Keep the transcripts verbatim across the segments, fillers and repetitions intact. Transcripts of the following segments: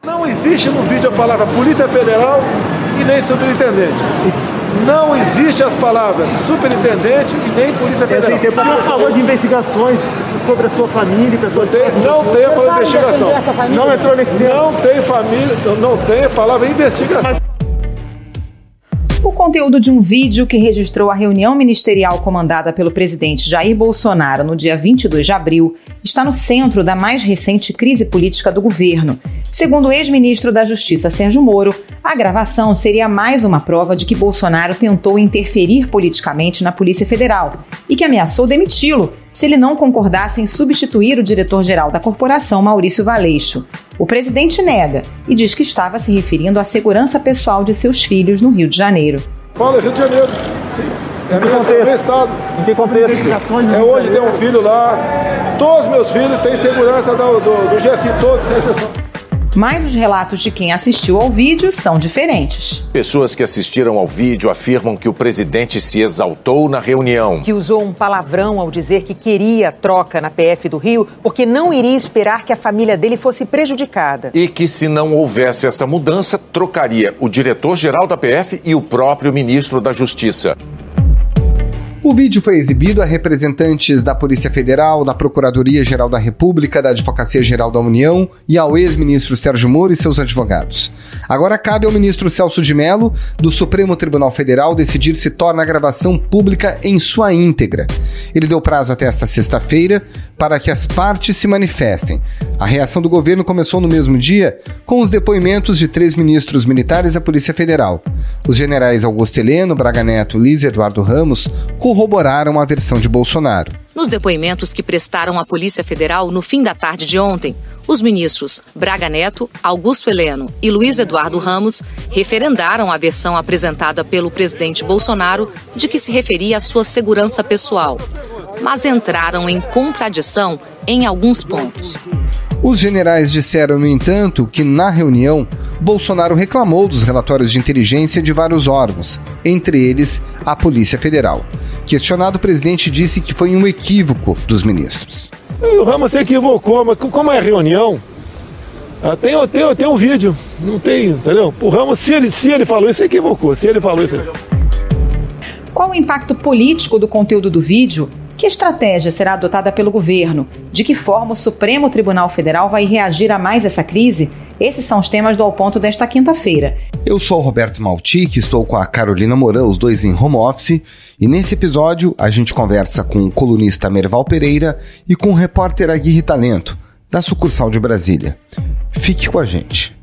Não existe no vídeo a palavra Polícia Federal e nem superintendente. Não existe as palavras superintendente e nem Polícia Federal. O senhor falou de investigações sobre a sua família, pessoas não tem, não tem a palavra investigação. Não entrou nesse Não tem família, não tem a palavra investigação. O conteúdo de um vídeo que registrou a reunião ministerial comandada pelo presidente Jair Bolsonaro no dia vinte e dois de abril está no centro da mais recente crise política do governo. Segundo o ex-ministro da Justiça Sérgio Moro, a gravação seria mais uma prova de que Bolsonaro tentou interferir politicamente na Polícia Federal e que ameaçou demiti-lo se ele não concordasse em substituir o diretor-geral da corporação, Maurício Valeixo. O presidente nega e diz que estava se referindo à segurança pessoal de seus filhos no Rio de Janeiro. Fala, Rio de Janeiro. Sim. É meu, meu estado. Em que contexto? É hoje tem um filho lá. Todos meus filhos têm segurança do, do, do G S I, todos, sem exceção. Mas os relatos de quem assistiu ao vídeo são diferentes. Pessoas que assistiram ao vídeo afirmam que o presidente se exaltou na reunião. Que usou um palavrão ao dizer que queria troca na P F do Rio porque não iria esperar que a família dele fosse prejudicada. E que se não houvesse essa mudança, trocaria o diretor-geral da P F e o próprio ministro da Justiça. O vídeo foi exibido a representantes da Polícia Federal, da Procuradoria-Geral da República, da Advocacia-Geral da União e ao ex-ministro Sérgio Moro e seus advogados. Agora cabe ao ministro Celso de Mello, do Supremo Tribunal Federal, decidir se torna a gravação pública em sua íntegra. Ele deu prazo até esta sexta-feira para que as partes se manifestem. A reação do governo começou no mesmo dia com os depoimentos de três ministros militares da Polícia Federal. Os generais Augusto Heleno, Braga Neto e Luiz Eduardo Ramos corroboraram a versão de Bolsonaro. Nos depoimentos que prestaram à Polícia Federal no fim da tarde de ontem, os ministros Braga Neto, Augusto Heleno e Luiz Eduardo Ramos referendaram a versão apresentada pelo presidente Bolsonaro de que se referia à sua segurança pessoal, mas entraram em contradição em alguns pontos. Os generais disseram, no entanto, que na reunião Bolsonaro reclamou dos relatórios de inteligência de vários órgãos, entre eles a Polícia Federal. Questionado, o presidente disse que foi um equívoco dos ministros. O Ramos se equivocou, mas como é reunião, tem, tem, tem um vídeo, não tem, entendeu? O Ramos, se ele, se ele falou isso, se equivocou, se ele falou isso. Qual o impacto político do conteúdo do vídeo? Que estratégia será adotada pelo governo? De que forma o Supremo Tribunal Federal vai reagir a mais essa crise? Esses são os temas do Ao Ponto desta quinta-feira. Eu sou o Roberto Maltic, estou com a Carolina Moran, os dois em home office, e nesse episódio a gente conversa com o colunista Merval Pereira e com o repórter Aguirre Talento, da sucursal de Brasília. Fique com a gente.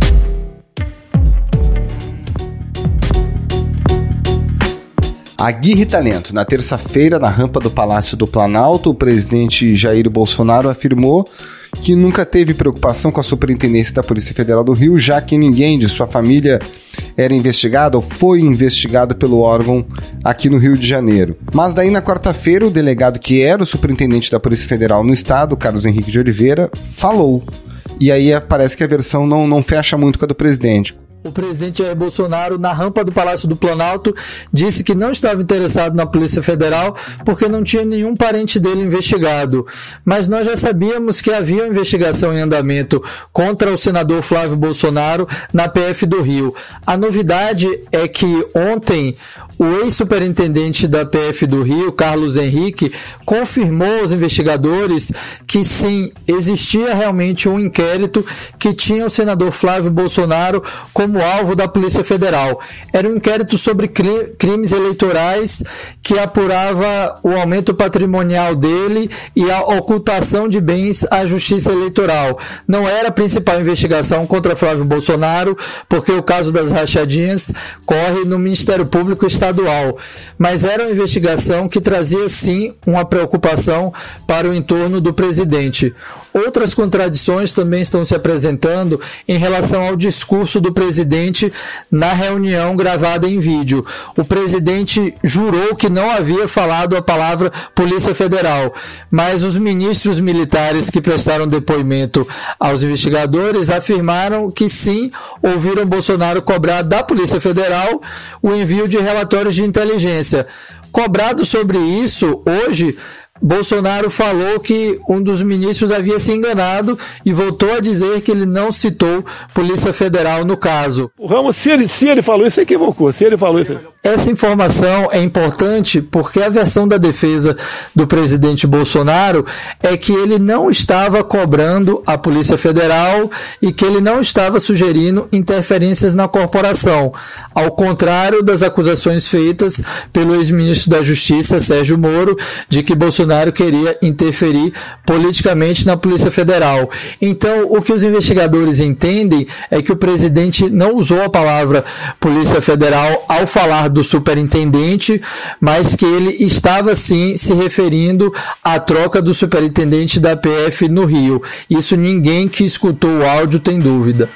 Aguirre Talento. Na terça-feira, na rampa do Palácio do Planalto, o presidente Jair Bolsonaro afirmou que nunca teve preocupação com a superintendência da Polícia Federal do Rio, já que ninguém de sua família era investigado ou foi investigado pelo órgão aqui no Rio de Janeiro. Mas daí, na quarta-feira, o delegado que era o superintendente da Polícia Federal no estado, Carlos Henrique de Oliveira, falou. E aí parece que a versão não, não fecha muito com a do presidente. O presidente Jair Bolsonaro, na rampa do Palácio do Planalto, disse que não estava interessado na Polícia Federal porque não tinha nenhum parente dele investigado. Mas nós já sabíamos que havia uma investigação em andamento contra o senador Flávio Bolsonaro na P F do Rio. A novidade é que ontem o ex-superintendente da P F do Rio, Carlos Henrique, confirmou aos investigadores que sim, existia realmente um inquérito que tinha o senador Flávio Bolsonaro como alvo da Polícia Federal. Era um inquérito sobre crimes eleitorais que apurava o aumento patrimonial dele e a ocultação de bens à Justiça Eleitoral. Não era a principal investigação contra Flávio Bolsonaro, porque o caso das rachadinhas corre no Ministério Público Estadual. Estadual, mas era uma investigação que trazia sim uma preocupação para o entorno do presidente. Outras contradições também estão se apresentando em relação ao discurso do presidente na reunião gravada em vídeo. O presidente jurou que não havia falado a palavra Polícia Federal, mas os ministros militares que prestaram depoimento aos investigadores afirmaram que sim, ouviram Bolsonaro cobrar da Polícia Federal o envio de relatórios de inteligência. Cobrado sobre isso, hoje, Bolsonaro falou que um dos ministros havia se enganado e voltou a dizer que ele não citou Polícia Federal no caso. O Ramos, se ele, se ele falou isso, se equivocou. Se ele falou isso... Essa informação é importante porque a versão da defesa do presidente Bolsonaro é que ele não estava cobrando a Polícia Federal e que ele não estava sugerindo interferências na corporação, ao contrário das acusações feitas pelo ex-ministro da Justiça, Sérgio Moro, de que Bolsonaro queria interferir politicamente na Polícia Federal. Então, o que os investigadores entendem é que o presidente não usou a palavra Polícia Federal ao falar do superintendente, mas que ele estava sim se referindo à troca do superintendente da P F no Rio. Isso ninguém que escutou o áudio tem dúvida.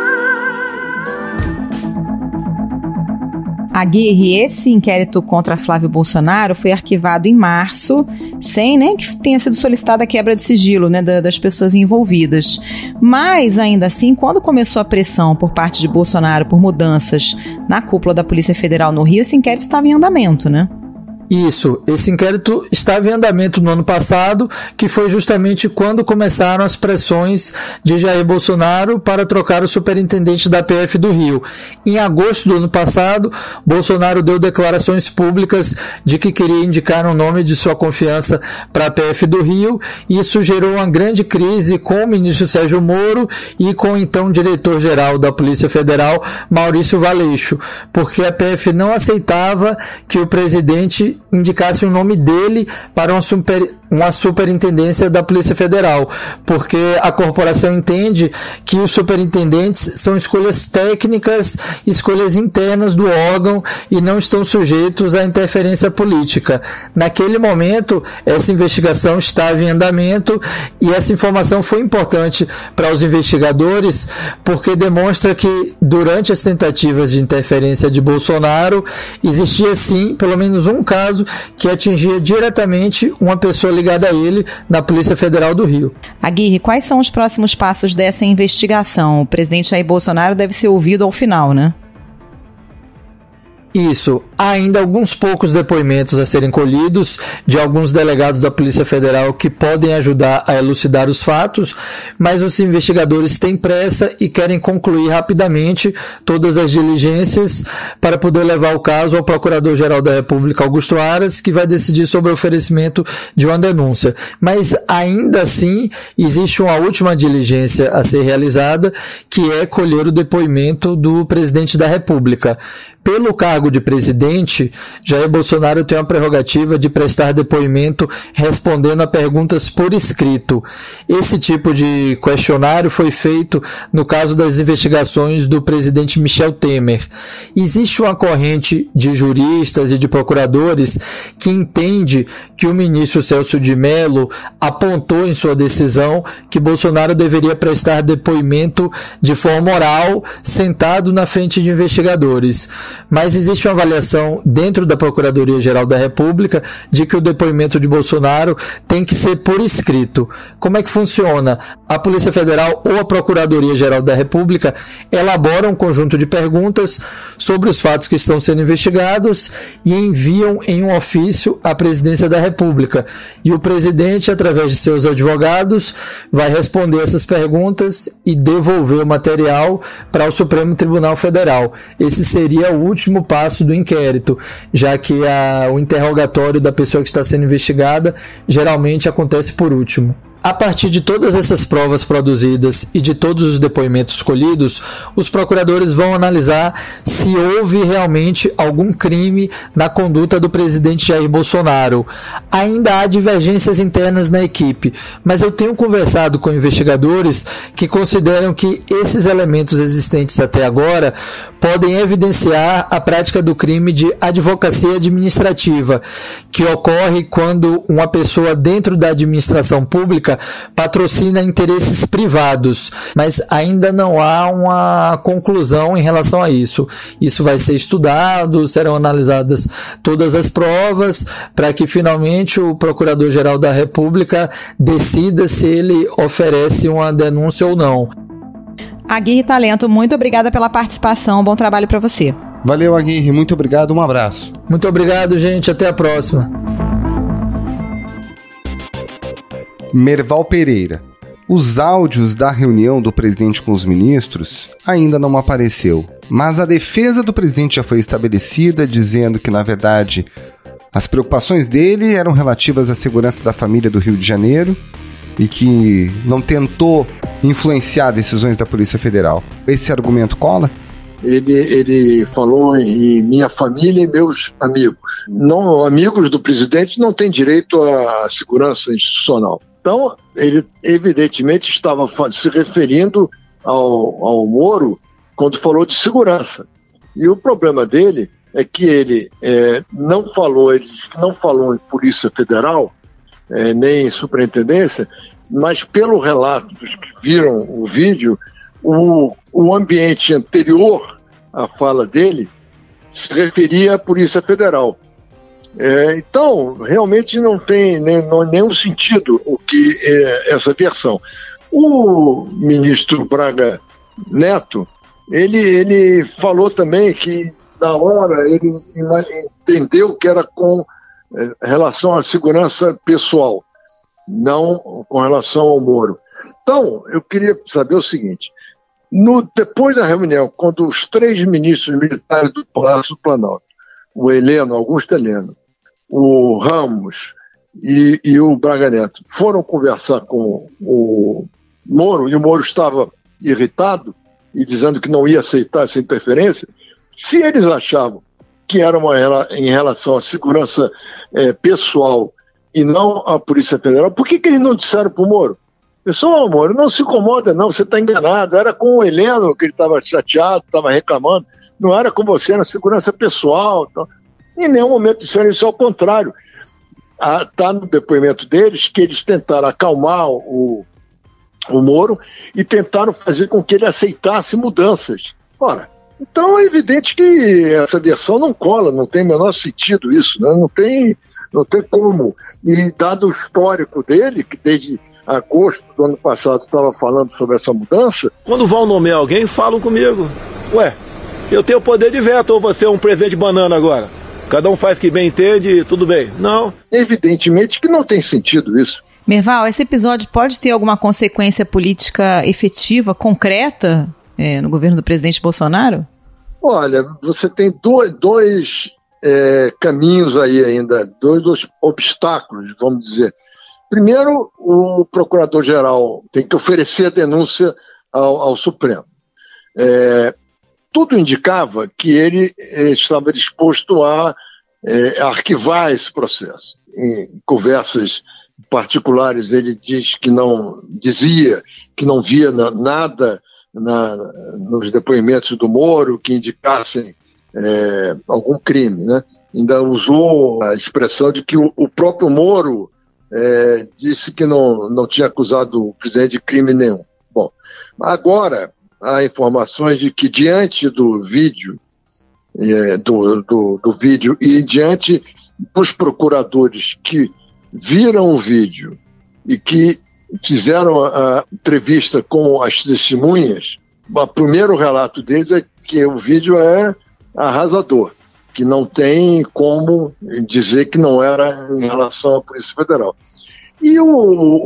Aguirre, esse inquérito contra Flávio Bolsonaro foi arquivado em março, sem nem que tenha sido solicitada a quebra de sigilo, né, das pessoas envolvidas. Mas, ainda assim, quando começou a pressão por parte de Bolsonaro por mudanças na cúpula da Polícia Federal no Rio, esse inquérito estava em andamento, né? Isso, esse inquérito estava em andamento no ano passado, que foi justamente quando começaram as pressões de Jair Bolsonaro para trocar o superintendente da P F do Rio. Em agosto do ano passado, Bolsonaro deu declarações públicas de que queria indicar um nome de sua confiança para a P F do Rio, e isso gerou uma grande crise com o ministro Sérgio Moro e com o então diretor-geral da Polícia Federal, Maurício Valeixo, porque a P F não aceitava que o presidente indicasse o nome dele para uma, super, uma superintendência da Polícia Federal, porque a corporação entende que os superintendentes são escolhas técnicas, escolhas internas do órgão e não estão sujeitos à interferência política. Naquele momento, essa investigação estava em andamento e essa informação foi importante para os investigadores, porque demonstra que durante as tentativas de interferência de Bolsonaro, existia sim, pelo menos um caso que atingia diretamente uma pessoa ligada a ele na Polícia Federal do Rio. Aguirre, quais são os próximos passos dessa investigação? O presidente Jair Bolsonaro deve ser ouvido ao final, né? Isso. Há ainda alguns poucos depoimentos a serem colhidos de alguns delegados da Polícia Federal que podem ajudar a elucidar os fatos, mas os investigadores têm pressa e querem concluir rapidamente todas as diligências para poder levar o caso ao Procurador-Geral da República, Augusto Aras, que vai decidir sobre o oferecimento de uma denúncia. Mas ainda assim, existe uma última diligência a ser realizada, que é colher o depoimento do presidente da República. Pelo cargo de presidente, Jair Bolsonaro tem a prerrogativa de prestar depoimento respondendo a perguntas por escrito. Esse tipo de questionário foi feito no caso das investigações do presidente Michel Temer. Existe uma corrente de juristas e de procuradores que entende que o ministro Celso de Mello apontou em sua decisão que Bolsonaro deveria prestar depoimento de forma oral, sentado na frente de investigadores. Mas existe uma avaliação dentro da Procuradoria-Geral da República de que o depoimento de Bolsonaro tem que ser por escrito. Como é que funciona? A Polícia Federal ou a Procuradoria-Geral da República elabora um conjunto de perguntas sobre os fatos que estão sendo investigados e enviam em um ofício à Presidência da República. E o presidente, através de seus advogados, vai responder essas perguntas e devolver o material para o Supremo Tribunal Federal. Esse seria o último passo do inquérito, já que a, o interrogatório da pessoa que está sendo investigada geralmente acontece por último. A partir de todas essas provas produzidas e de todos os depoimentos colhidos, os procuradores vão analisar se houve realmente algum crime na conduta do presidente Jair Bolsonaro. Ainda há divergências internas na equipe, mas eu tenho conversado com investigadores que consideram que esses elementos existentes até agora podem evidenciar a prática do crime de advocacia administrativa, que ocorre quando uma pessoa dentro da administração pública patrocina interesses privados, mas ainda não há uma conclusão em relação a isso. Isso vai ser estudado, serão analisadas todas as provas para que finalmente o Procurador-Geral da República decida se ele oferece uma denúncia ou não. Aguirre Talento, muito obrigada pela participação, bom trabalho para você. Valeu, Aguirre, muito obrigado, um abraço. Muito obrigado, gente, até a próxima. Merval Pereira. Os áudios da reunião do presidente com os ministros ainda não apareceu, mas a defesa do presidente já foi estabelecida, dizendo que, na verdade, as preocupações dele eram relativas à segurança da família do Rio de Janeiro e que não tentou influenciar decisões da Polícia Federal. Esse argumento cola? Ele, ele falou em minha família e meus amigos. Não, amigos do presidente não têm direito à segurança institucional. Então, ele evidentemente estava se referindo ao, ao Moro quando falou de segurança. E o problema dele é que ele é, não falou, ele não falou em Polícia Federal, é, nem em superintendência, mas pelo relato dos que viram o vídeo, o, o ambiente anterior à fala dele se referia à Polícia Federal. É, então, realmente não tem nem, não, nenhum sentido o que é essa versão. O ministro Braga Neto, ele, ele falou também que, na hora, ele entendeu que era com é, relação à segurança pessoal, não com relação ao Moro. Então, eu queria saber o seguinte, no, depois da reunião, quando os três ministros militares do Palácio do Planalto, o Heleno, Augusto Heleno, o Ramos e, e o Braga Neto foram conversar com o Moro, e o Moro estava irritado e dizendo que não ia aceitar essa interferência, se eles achavam que era uma, em relação à segurança é, pessoal e não à Polícia Federal, por que, que eles não disseram para o Moro? Pessoal, Moro, não se incomoda não, você está enganado, era com o Heleno que ele estava chateado, estava reclamando, não era com você, era segurança pessoal, então. Em nenhum momento disseram isso, ao contrário. Está no depoimento deles que eles tentaram acalmar o, o Moro e tentaram fazer com que ele aceitasse mudanças. Ora, então é evidente que essa versão não cola, não tem o menor sentido isso, né? não, tem, não tem como. E dado o histórico dele, que desde agosto do ano passado estava falando sobre essa mudança... Quando vão nomear alguém, falam comigo. Ué, eu tenho poder de veto ou você é um presidente banana agora? Cada um faz o que bem entende e tudo bem. Não. Evidentemente que não tem sentido isso. Merval, esse episódio pode ter alguma consequência política efetiva, concreta, é, no governo do presidente Bolsonaro? Olha, você tem dois, dois é, caminhos aí ainda, dois, dois obstáculos, vamos dizer. Primeiro, o procurador-geral tem que oferecer a denúncia ao, ao Supremo. É, Tudo indicava que ele eh, estava disposto a eh, arquivar esse processo. Em conversas particulares, ele diz que não dizia que não via na, nada na, nos depoimentos do Moro que indicassem eh, algum crime, né? Ainda usou a expressão de que o, o próprio Moro eh, disse que não, não tinha acusado o presidente de crime nenhum. Bom, agora há informações de que diante do vídeo, é, do, do, do vídeo e diante dos procuradores que viram o vídeo e que fizeram a, a entrevista com as testemunhas, o primeiro relato deles é que o vídeo é arrasador, que não tem como dizer que não era em relação à Polícia Federal. E o,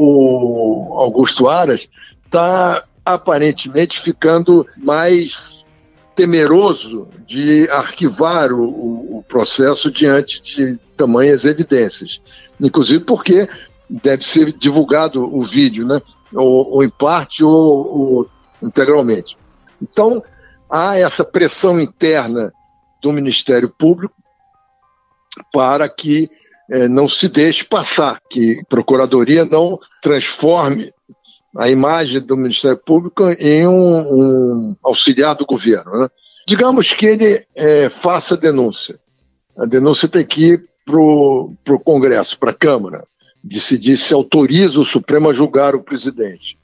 o Augusto Aras está aparentemente ficando mais temeroso de arquivar o, o, o processo diante de tamanhas evidências. Inclusive porque deve ser divulgado o vídeo, né? ou, ou em parte ou, ou integralmente. Então, há essa pressão interna do Ministério Público para que eh, não se deixe passar, que a Procuradoria não transforme a imagem do Ministério Público em um, um auxiliar do governo, né? Digamos que ele é, faça a denúncia. A denúncia tem que ir para o Congresso, para a Câmara, decidir se autoriza o Supremo a julgar o presidente.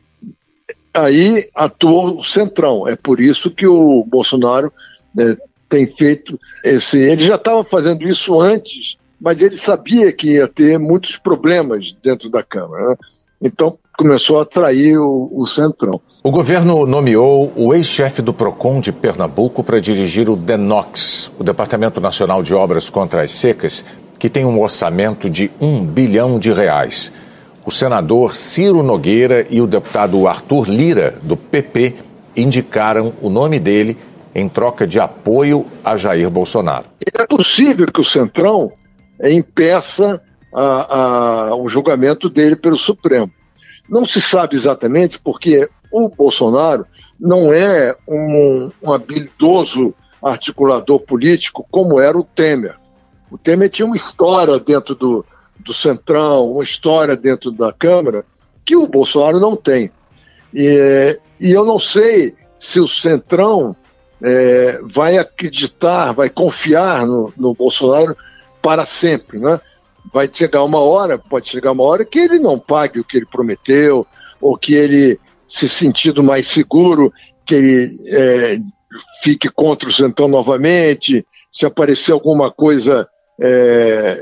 Aí atua o Centrão. É por isso que o Bolsonaro é, tem feito esse... Ele já estava fazendo isso antes, mas ele sabia que ia ter muitos problemas dentro da Câmara, né? Então, começou a atrair o, o Centrão. O governo nomeou o ex-chefe do PROCON de Pernambuco para dirigir o DENOX, o Departamento Nacional de Obras contra as Secas, que tem um orçamento de um bilhão de reais. O senador Ciro Nogueira e o deputado Arthur Lira, do P P, indicaram o nome dele em troca de apoio a Jair Bolsonaro. É possível que o Centrão impeça a, a, o julgamento dele pelo Supremo. Não se sabe exatamente porque o Bolsonaro não é um, um habilidoso articulador político como era o Temer. O Temer tinha uma história dentro do, do Centrão, uma história dentro da Câmara, que o Bolsonaro não tem. E, e eu não sei se o Centrão é, vai acreditar, vai confiar no, no Bolsonaro para sempre, né? Vai chegar uma hora, pode chegar uma hora que ele não pague o que ele prometeu, ou que ele, se sentindo mais seguro, que ele é, fique contra o Centrão novamente, se aparecer alguma coisa é,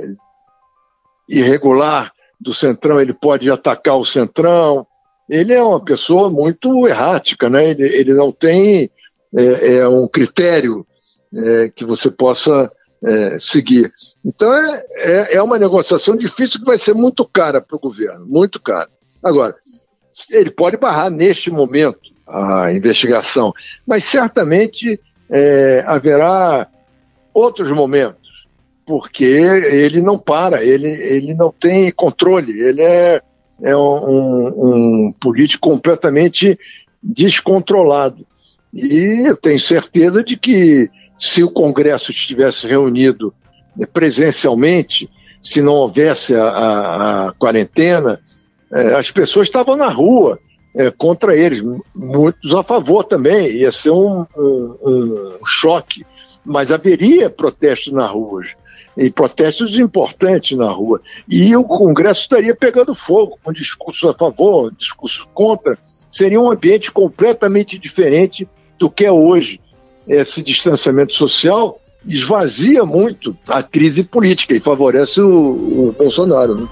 irregular do Centrão, ele pode atacar o Centrão. Ele é uma pessoa muito errática, né? Ele, ele não tem é, é um critério é, que você possa é, seguir. Então é, é, é uma negociação difícil que vai ser muito cara para o governo, muito cara. Agora, ele pode barrar neste momento a investigação, mas certamente é, haverá outros momentos, porque ele não para, ele, ele não tem controle, ele é, é um, um político completamente descontrolado. E eu tenho certeza de que se o Congresso estivesse reunido presencialmente, se não houvesse a, a, a quarentena, é, as pessoas estavam na rua é, contra eles, muitos a favor também, ia ser um, um, um choque, mas haveria protestos na rua, e protestos importantes na rua, e o Congresso estaria pegando fogo, com discurso a favor, discurso contra, seria um ambiente completamente diferente do que é hoje. Esse distanciamento social esvazia muito a crise política e favorece o, o Bolsonaro, né?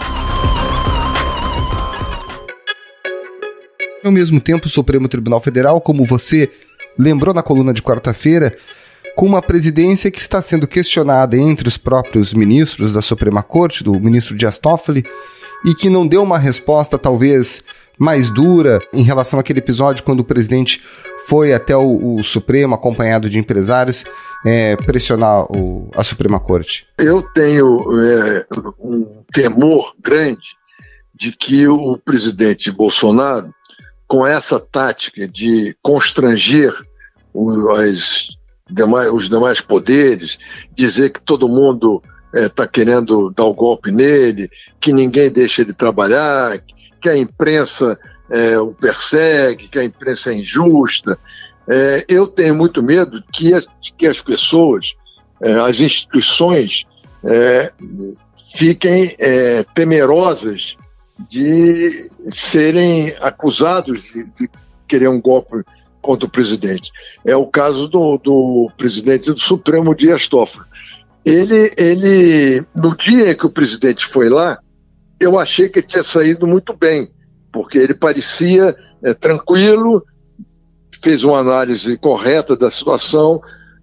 Ao mesmo tempo, o Supremo Tribunal Federal, como você lembrou na coluna de quarta-feira, com uma presidência que está sendo questionada entre os próprios ministros da Suprema Corte, do ministro Dias Toffoli, e que não deu uma resposta talvez mais dura em relação àquele episódio quando o presidente foi até o, o Supremo, acompanhado de empresários, é, pressionar o, a Suprema Corte. Eu tenho é, um temor grande de que o presidente Bolsonaro, com essa tática de constranger o, as demais, os demais poderes, dizer que todo mundo está é, querendo dar o golpe nele, que ninguém deixa ele trabalhar, que a imprensa é, o persegue, que a imprensa é injusta. É, eu tenho muito medo que as, que as pessoas, é, as instituições, é, fiquem é, temerosas de serem acusados de, de querer um golpe contra o presidente. É o caso do, do presidente do Supremo, Dias Toffoli. Ele, ele, no dia que o presidente foi lá, eu achei que ele tinha saído muito bem, porque ele parecia é, tranquilo, fez uma análise correta da situação,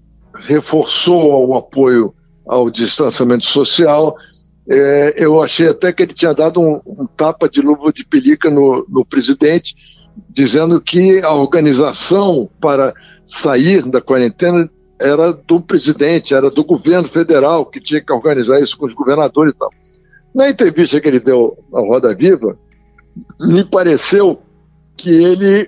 reforçou o apoio ao distanciamento social. É, eu achei até que ele tinha dado um, um tapa de luva de pelica no, no presidente, dizendo que a organização para sair da quarentena era do presidente, era do governo federal, que tinha que organizar isso com os governadores e tal. Na entrevista que ele deu à Roda Viva, me pareceu que ele,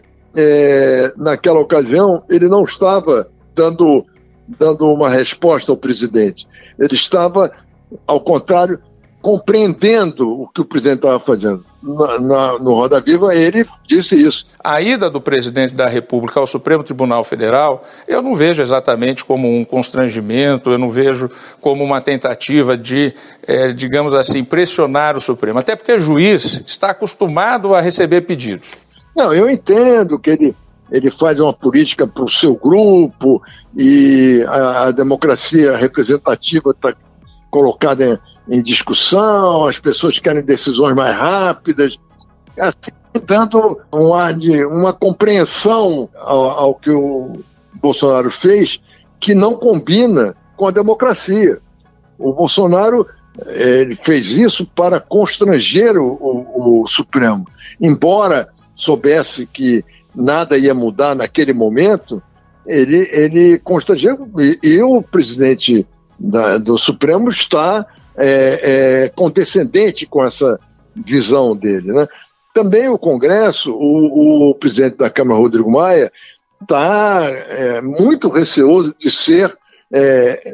é, naquela ocasião, ele não estava dando, dando uma resposta ao presidente. Ele estava, ao contrário, compreendendo o que o presidente estava fazendo. Na, na, no Roda Viva, ele disse isso. A ida do presidente da República ao Supremo Tribunal Federal, eu não vejo exatamente como um constrangimento, eu não vejo como uma tentativa de, é, digamos assim, pressionar o Supremo. Até porque o juiz está acostumado a receber pedidos. Não, eu entendo que ele, ele faz uma política para o seu grupo e a, a democracia representativa está colocada em em discussão, as pessoas querem decisões mais rápidas, assim, dando uma, uma compreensão ao, ao que o Bolsonaro fez, que não combina com a democracia. O Bolsonaro ele fez isso para constranger o, o, o Supremo. Embora soubesse que nada ia mudar naquele momento, ele, ele constrangeu, e, e o presidente da, do Supremo está é, é, condescendente com essa visão dele, né? Também o Congresso, o, o presidente da Câmara, Rodrigo Maia, está é, muito receoso de ser é,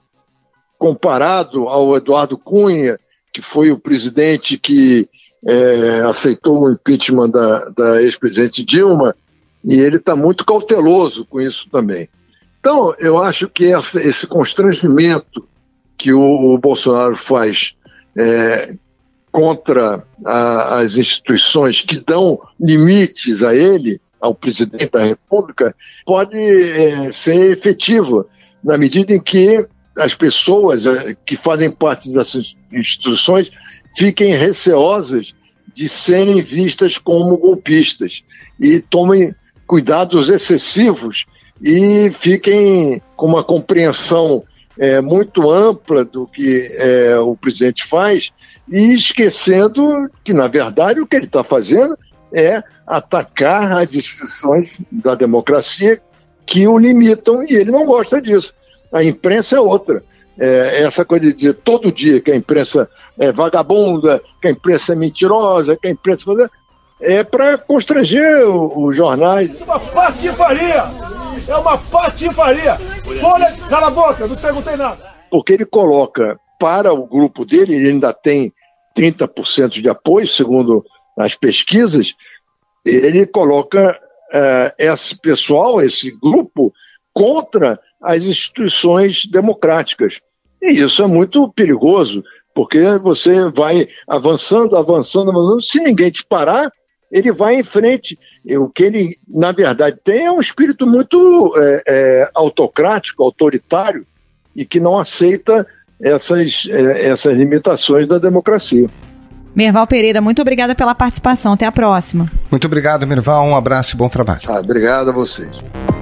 comparado ao Eduardo Cunha, que foi o presidente que é, aceitou o impeachment da, da ex-presidente Dilma, e ele está muito cauteloso com isso também. Então, eu acho que essa, esse constrangimento que o, o Bolsonaro faz é, contra a, as instituições que dão limites a ele, ao presidente da República, pode é, ser efetivo na medida em que as pessoas é, que fazem parte dessas instituições fiquem receosas de serem vistas como golpistas e tomem cuidados excessivos e fiquem com uma compreensão é, muito ampla do que é, o presidente faz e esquecendo que, na verdade, o que ele está fazendo é atacar as instituições da democracia que o limitam e ele não gosta disso. A imprensa é outra. É, essa coisa de dizer todo dia que a imprensa é vagabunda, que a imprensa é mentirosa, que a imprensa é para constranger os jornais. Isso é uma patifaria! É uma patifaria! Folha, cala a boca, não perguntei nada. Porque ele coloca para o grupo dele, ele ainda tem trinta por cento de apoio, segundo as pesquisas, ele coloca uh, esse pessoal, esse grupo, contra as instituições democráticas. E isso é muito perigoso, porque você vai avançando, avançando, avançando, se ninguém te parar, ele vai em frente. E o que ele, na verdade, tem é um espírito muito é, é, autocrático, autoritário, e que não aceita essas, é, essas limitações da democracia. Merval Pereira, muito obrigada pela participação. Até a próxima. Muito obrigado, Merval. Um abraço e bom trabalho. Ah, obrigado a vocês.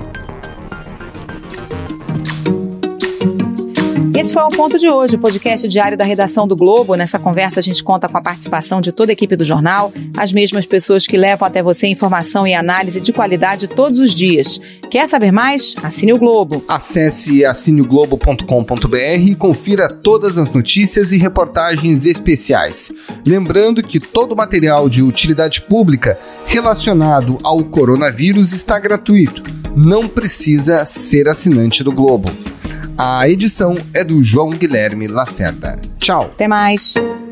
Esse foi o Ponto de Hoje, o podcast diário da redação do Globo. Nessa conversa a gente conta com a participação de toda a equipe do jornal, as mesmas pessoas que levam até você informação e análise de qualidade todos os dias. Quer saber mais? Assine o Globo. Acesse assine o globo ponto com ponto b r e confira todas as notícias e reportagens especiais. Lembrando que todo o material de utilidade pública relacionado ao coronavírus está gratuito. Não precisa ser assinante do Globo. A edição é do João Guilherme Lacerda. Tchau. Até mais.